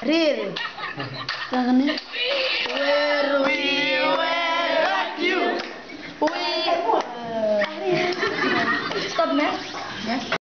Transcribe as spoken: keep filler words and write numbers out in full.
Real. Tangannya. Where we were like you. We. Stop, man.